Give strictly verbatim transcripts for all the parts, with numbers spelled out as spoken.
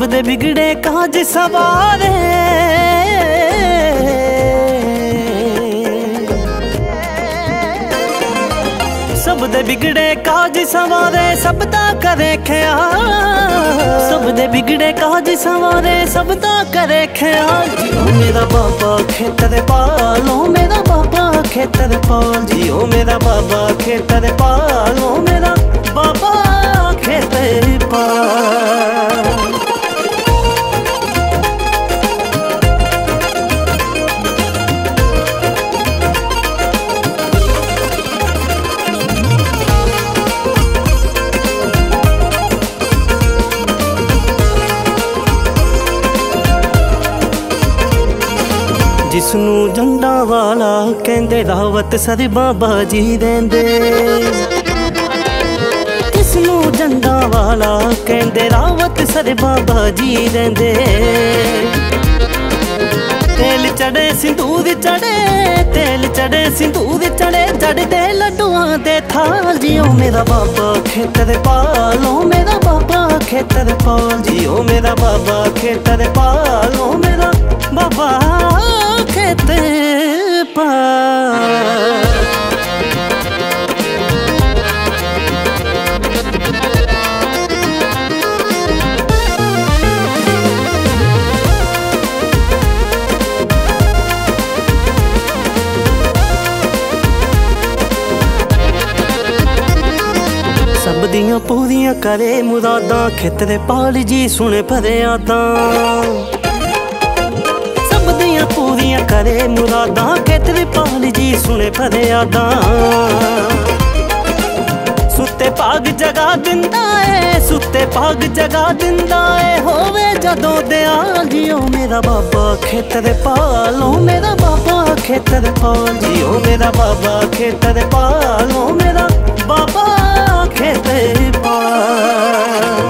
सब दे बिगड़े काज सवारे, सब दे बिगड़े काज सवारे सब दा करे ख्याल, सब दे बिगड़े काज सवारे सब दा करे ख्याल। जियो मेरा बाबा खेतर पाल, ओ मेरा बाबा खेतर पाल, जियो मेरा बाबा खेतर पाल, ओ मेरा बाबा खेतर पाल। जिसनू झंडा वाला कहंदे रावत सर बाबा जी देंदे, जिसनू झंडा वाला कहंदे रावत सर बाबा जी देंदे। तेल चढ़े सिंदूर चढ़े, तेल चढ़े सिंदूर चढ़े, चढ़दे लड्डुआं दे थाल। जियो मेरा बाबा खेतर पाल, ओ मेरा बाबा खेतर पाल, जियो मेरा बाबा खेतर पाल, ओ मेरा बाबा खेतर पाल। सब दियां पूरियां करे मुरादां, खेतर पाल जी सुने फरियादां। सब दियां पूरियां करे मुरादां, खेतर पाल जी सुने फरियादां। सुते पाग जगा दिंदा है, सुते पाग जगा दिंदा है, होवे जदों दयाल। जियो मेरा बाबा खेतर पाल, ओ मेरा बाबा खेतर पाल, जियो मेरा बाबा खेतर पाल, ओ मेरा बाबा खेतर पाल।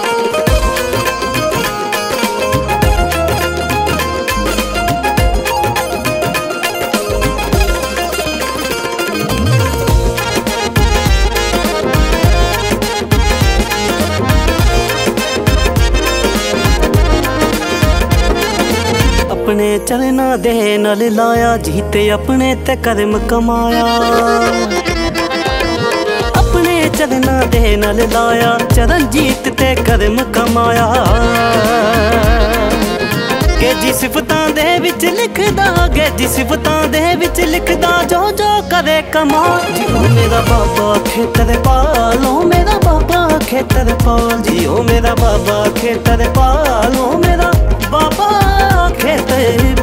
अपने चरना दे नाल लाया, जीते अपने ते कर्म कमाया। अपने चरना दे नाल लाया, चरणजीत ते कर्म कमाया। के जी सिफतां दे विच लिखदा, के जी सिफतां दे विच लिखदा, जो जो करे कमाल। जियो मेरा बाबा खेतर पाल, ओ मेरा बाबा खेतर पाल, जियो मेरा बाबा खेतर पाल, ओ मेरा बाबा खेतर